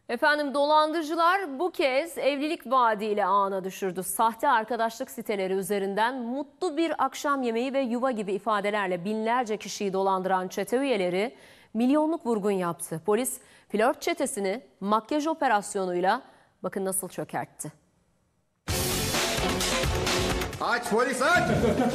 Efendim dolandırıcılar bu kez evlilik vaadiyle ağına düşürdü. Sahte arkadaşlık siteleri üzerinden mutlu bir akşam yemeği ve yuva gibi ifadelerle binlerce kişiyi dolandıran çete üyeleri milyonluk vurgun yaptı. Polis flört çetesini makyaj operasyonuyla bakın nasıl çökertti. Aç polis aç!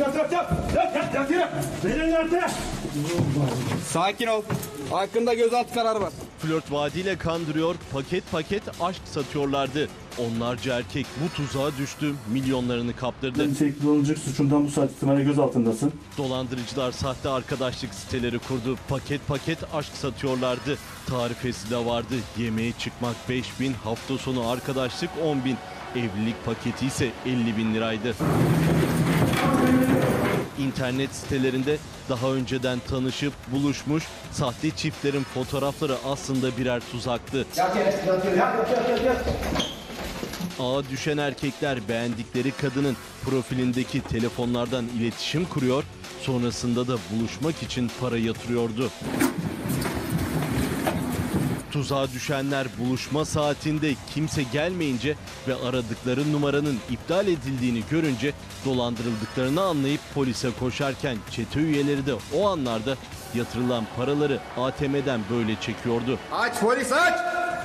Sakin ol. Hakkında gözaltı kararı var. Flört vaadiyle kandırıyor, paket paket aşk satıyorlardı. Onlarca erkek bu tuzağa düştü, milyonlarını kaptırdı. Nitelikli dolandırıcılık suçundan bu saat itibariyle gözaltındasın. Dolandırıcılar sahte arkadaşlık siteleri kurdu, paket paket aşk satıyorlardı. Tarifesi de vardı, yemeğe çıkmak 5.000, hafta sonu arkadaşlık 10.000. Evlilik paketi ise 50.000 liraydı. İnternet sitelerinde daha önceden tanışıp buluşmuş sahte çiftlerin fotoğrafları aslında birer tuzaktı. Ağa düşen erkekler beğendikleri kadının profilindeki telefonlardan iletişim kuruyor, sonrasında da buluşmak için para yatırıyordu. Tuzağa düşenler buluşma saatinde kimse gelmeyince ve aradıkları numaranın iptal edildiğini görünce dolandırıldıklarını anlayıp polise koşarken çete üyeleri de o anlarda yatırılan paraları ATM'den böyle çekiyordu. Aç polis aç!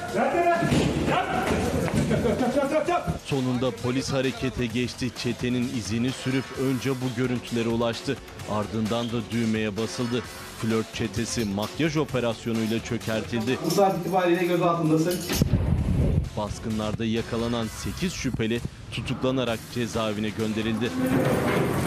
Sonunda polis harekete geçti. Çetenin izini sürüp önce bu görüntülere ulaştı. Ardından da düğmeye basıldı. Flört çetesi makyaj operasyonuyla çökertildi. Bu saat itibariyle gözaltındasın. Baskınlarda yakalanan 8 şüpheli tutuklanarak cezaevine gönderildi.